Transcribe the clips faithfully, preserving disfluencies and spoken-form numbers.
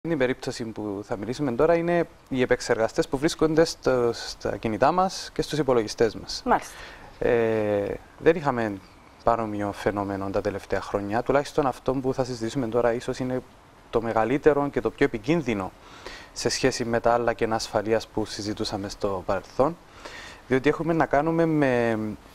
Στην περίπτωση που θα μιλήσουμε τώρα είναι οι επεξεργαστές που βρίσκονται στο, στα κινητά μας και στους υπολογιστές μας. Μάλιστα. Ε, δεν είχαμε παρόμοιο φαινόμενο τα τελευταία χρόνια. Τουλάχιστον αυτό που θα συζητήσουμε τώρα ίσως είναι το μεγαλύτερο και το πιο επικίνδυνο σε σχέση με τα άλλα κενά ασφαλείας που συζητούσαμε στο παρελθόν. Διότι έχουμε να κάνουμε με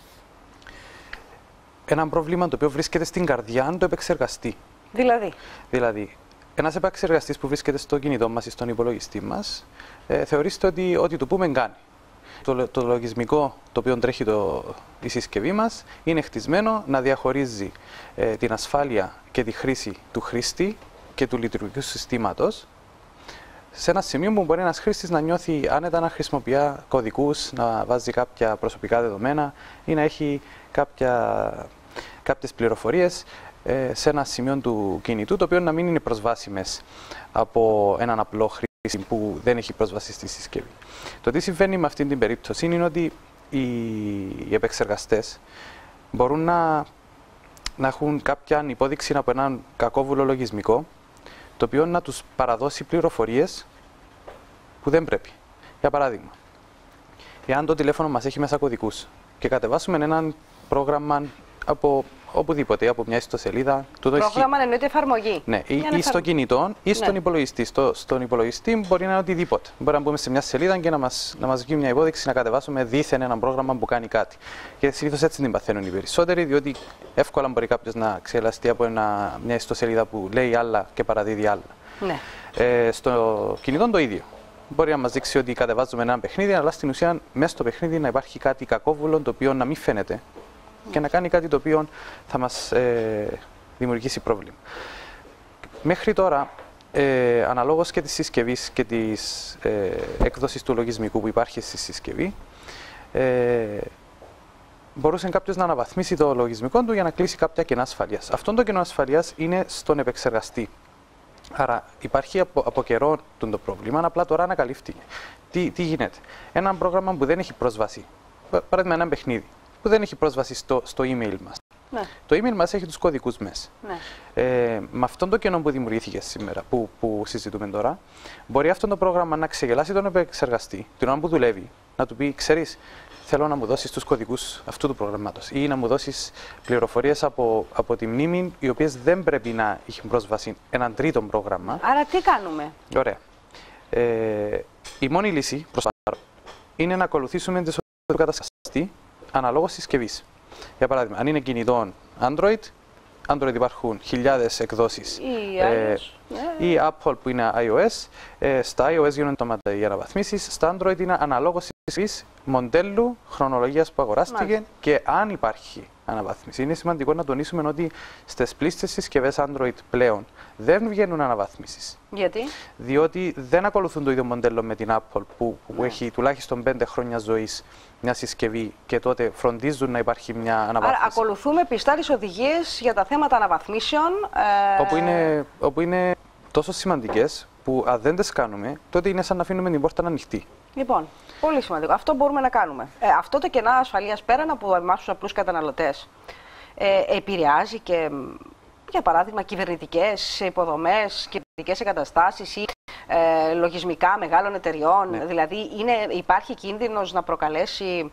ένα πρόβλημα το οποίο βρίσκεται στην καρδιά του επεξεργαστή. Δηλαδή. Δηλαδή, ένας επεξεργαστής που βρίσκεται στο κινητό μας ή στον υπολογιστή μας, ε, θεωρήστε ότι ό,τι του πούμε κάνει. Το, το λογισμικό το οποίο τρέχει το, η συσκευή μας είναι χτισμένο να διαχωρίζει ε, την ασφάλεια και τη χρήση του χρήστη και του λειτουργικού συστήματος σε ένα σημείο που μπορεί ένας χρήστης να νιώθει άνετα να χρησιμοποιεί κωδικούς, να βάζει κάποια προσωπικά δεδομένα ή να έχει κάποια, κάποιες πληροφορίες σε ένα σημείο του κινητού, το οποίο να μην είναι προσβάσιμες από έναν απλό χρήστη που δεν έχει πρόσβαση στη συσκευή. Το τι συμβαίνει με αυτή την περίπτωση είναι ότι οι επεξεργαστές μπορούν να, να έχουν κάποια υπόδειξη από έναν κακόβουλο λογισμικό, το οποίο να τους παραδώσει πληροφορίες που δεν πρέπει. Για παράδειγμα, εάν το τηλέφωνο μας έχει μέσα κωδικούς και κατεβάσουμε ένα πρόγραμμα από οπουδήποτε, από μια ιστοσελίδα. Πρόγραμμα εννοείται εφαρμογή. Ναι, ή, ή στο κινητό ή στον ναι. υπολογιστή. Στο, στον υπολογιστή μπορεί να είναι οτιδήποτε. Μπορεί να μπούμε σε μια σελίδα και να μας, να μας βγει μια υπόδειξη να κατεβάσουμε δήθεν ένα πρόγραμμα που κάνει κάτι. Και συνήθως έτσι την παθαίνουν οι περισσότεροι, διότι εύκολα μπορεί κάποιος να ξελαστεί από ένα, μια ιστοσελίδα που λέει άλλα και παραδίδει άλλα. Ναι. Ε, στο κινητό το ίδιο. Μπορεί να μας δείξει ότι κατεβάζουμε ένα παιχνίδι, αλλά στην ουσία μέσα στο παιχνίδι να υπάρχει κάτι κακόβουλο το οποίο να μην φαίνεται και να κάνει κάτι το οποίο θα μας ε, δημιουργήσει πρόβλημα. Μέχρι τώρα, ε, αναλόγως και της συσκευής και της ε, έκδοσης του λογισμικού που υπάρχει στη συσκευή, ε, μπορούσε κάποιος να αναβαθμίσει το λογισμικό του για να κλείσει κάποια κενά ασφαλείας. Αυτό το κενό ασφαλείας είναι στον επεξεργαστή. Άρα υπάρχει από, από καιρό το πρόβλημα, απλά τώρα ανακαλύφθηκε. Τι, τι γίνεται. Ένα πρόγραμμα που δεν έχει πρόσβαση, παράδειγμα ένα παιχνίδι, που δεν έχει πρόσβαση στο, στο email μας. Ναι. Το email μας έχει τους κωδικούς μέσα. Ναι. Ε, με αυτόν το κενό που δημιουργήθηκε σήμερα, που, που συζητούμε τώρα, μπορεί αυτό το πρόγραμμα να ξεγελάσει τον επεξεργαστή, την ώρα που δουλεύει, να του πει: ξέρεις, θέλω να μου δώσεις τους κωδικούς αυτού του προγραμμάτος ή να μου δώσεις πληροφορίες από, από τη μνήμη, οι οποίες δεν πρέπει να έχουν πρόσβαση έναν τρίτο πρόγραμμα. Άρα τι κάνουμε? Ωραία. Ε, η μόνη λύση προς το παρόν είναι να ακολουθήσουμε τις οδηγίες του κατασκευαστή αναλόγως συσκευής. Για παράδειγμα, αν είναι κινητό Android, Android υπάρχουν χιλιάδες εκδόσεις. Ή ε, yeah. ή Apple που είναι iOS. Ε, στα iOS γίνονται αυτόματα οι αναβαθμίσεις. Στα Android είναι αναλόγως συσκευής, μοντέλου, χρονολογίας που αγοράστηκε. Μάλιστα. Και αν υπάρχει αναβάθμιση. Είναι σημαντικό να τονίσουμε ότι στις πλήστες συσκευές Android πλέον δεν βγαίνουν αναβαθμίσεις. Γιατί? Διότι δεν ακολουθούν το ίδιο μοντέλο με την Apple που, που ναι. έχει τουλάχιστον πέντε χρόνια ζωής μια συσκευή και τότε φροντίζουν να υπάρχει μια αναβάθμιση. Άρα ακολουθούμε πιστά τις οδηγίες για τα θέματα αναβαθμίσεων. Ε... Όπου, είναι, όπου είναι τόσο σημαντικές που αν δεν τις κάνουμε, τότε είναι σαν να αφήνουμε την πόρτα ανοιχτή. Λοιπόν, πολύ σημαντικό. Αυτό μπορούμε να κάνουμε. Ε, αυτό το κενά ασφαλείας πέραν από εμάς τους απλούς καταναλωτές ε, επηρεάζει και, για παράδειγμα, κυβερνητικές υποδομές, κυβερνητικές εγκαταστάσεις ή ε, λογισμικά μεγάλων εταιριών. Ναι. Δηλαδή, είναι, υπάρχει κίνδυνος να προκαλέσει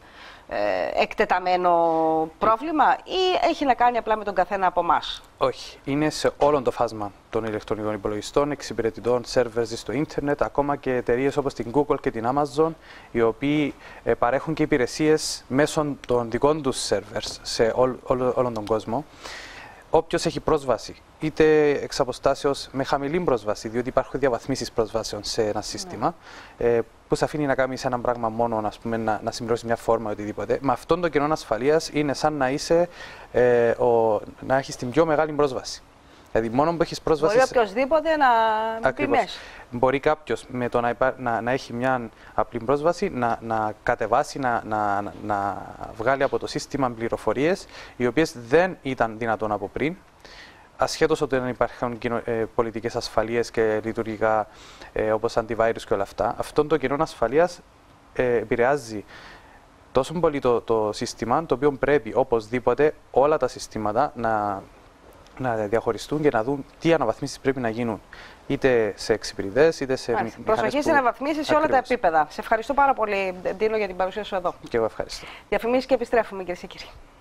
ε, εκτεταμένο πρόβλημα ή έχει να κάνει απλά με τον καθένα από εμάς? Όχι. Είναι σε όλο το φάσμα των ηλεκτρονικών υπολογιστών, εξυπηρετητών, servers στο ίντερνετ, ακόμα και εταιρείες όπως την Google και την Amazon, οι οποίοι ε, παρέχουν και υπηρεσίες μέσω των δικών τους servers σε όλο, όλο, όλο τον κόσμο. Όποιος έχει πρόσβαση, είτε εξ αποστάσεως με χαμηλή πρόσβαση, διότι υπάρχουν διαβαθμίσεις προσβάσεων σε ένα σύστημα, ναι. ε, που σε αφήνει να κάνεις ένα πράγμα μόνο, ας πούμε, να, να συμπληρώσεις μια φόρμα ή οτιδήποτε. Με αυτόν τον κενό ασφαλείας είναι σαν να, είσαι, ε, ο, να έχεις την πιο μεγάλη πρόσβαση. Δηλαδή, μόνο που έχεις πρόσβαση. Μπορεί οποιοδήποτε να πει μέσα. Μπορεί κάποιος με το να, υπά... να, να έχει μια απλή πρόσβαση να, να κατεβάσει, να, να, να βγάλει από το σύστημα πληροφορίες οι οποίες δεν ήταν δυνατόν από πριν, ασχέτως ότι δεν υπάρχουν ε, πολιτικές ασφαλείες και λειτουργικά ε, όπως antivirus και όλα αυτά. Αυτόν το κενό ασφαλείας ε, επηρεάζει τόσο πολύ το, το σύστημα, το οποίο πρέπει οπωσδήποτε όλα τα συστήματα να να διαχωριστούν και να δουν τι αναβαθμίσεις πρέπει να γίνουν. Είτε σε εξυπηρετές, είτε σε μηχανές. Προσοχή στις αναβαθμίσεις σε όλα τα επίπεδα. Σε ευχαριστώ πάρα πολύ, Ντίνο, για την παρουσία σου εδώ. Και εγώ ευχαριστώ. Διαφημίσεις και επιστρέφουμε, κυρίες και κύριοι.